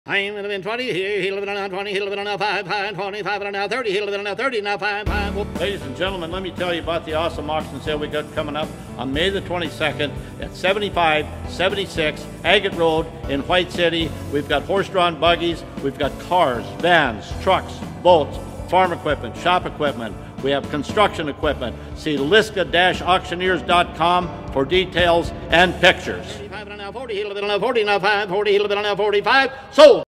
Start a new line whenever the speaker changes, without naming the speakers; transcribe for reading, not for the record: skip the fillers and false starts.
I'm living in 20, he'll live in now 20, he'll live in now 5, 25 and now 30, he'll live in now 30, now 5. Ladies and gentlemen, let me tell you about the awesome auction sale we got coming up on May the 22nd at 7576 Agate Road in White City. We've got horse-drawn buggies, we've got cars, vans, trucks, boats, farm equipment, shop equipment. We have construction equipment. See liska-auctioneers.com for details and pictures. 40, 40, 45. Sold!